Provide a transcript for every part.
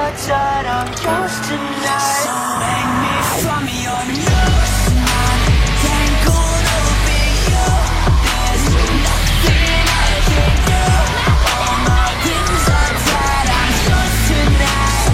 것처럼 yours tonight. So make me from your nose. 난 gonna be you. There's nothing I can do. All my dreams are tied, I'm yours tonight.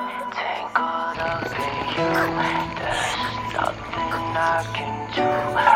Tangled up in you. There's nothing I can do.